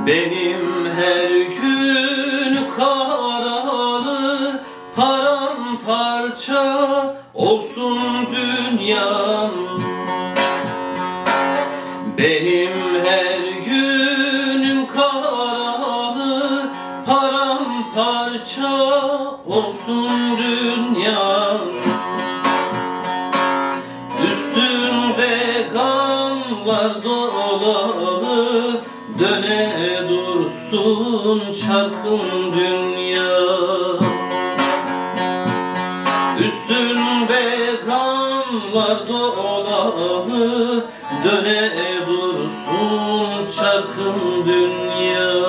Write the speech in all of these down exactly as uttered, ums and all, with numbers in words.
Benim her gün karalı, paramparça olsun dünyam. Benim her günüm karalı, paramparça olsun dünyam. Üstünde gam var dolalı, döne dursun çarkın dünya. Üstünde gam var dolalı, döne dursun çarkın dünya.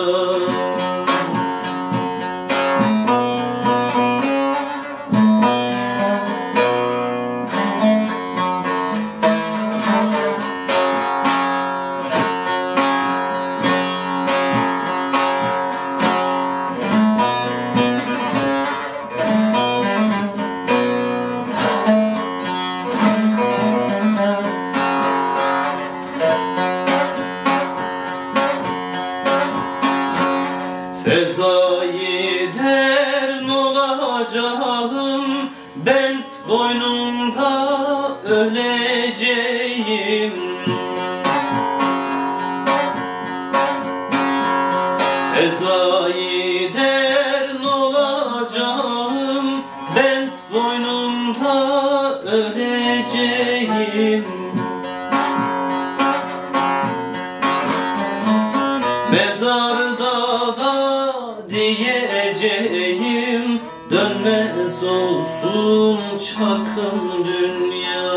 Fezayı dern olacağım, bent boynumda öleceğim. Fezayı dern olacağım, bent boynumda öleceğim. Mezarda da diyeceğim, dönmez olsun çarkın dünya.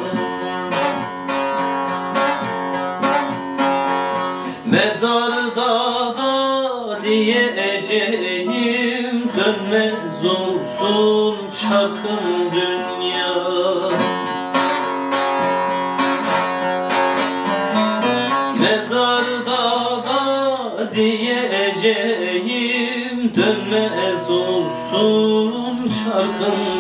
Mezarda da diyeceğim, dönmez olsun çarkın dünya. Mezarda da diyeceğim, dönmez olsun çarkın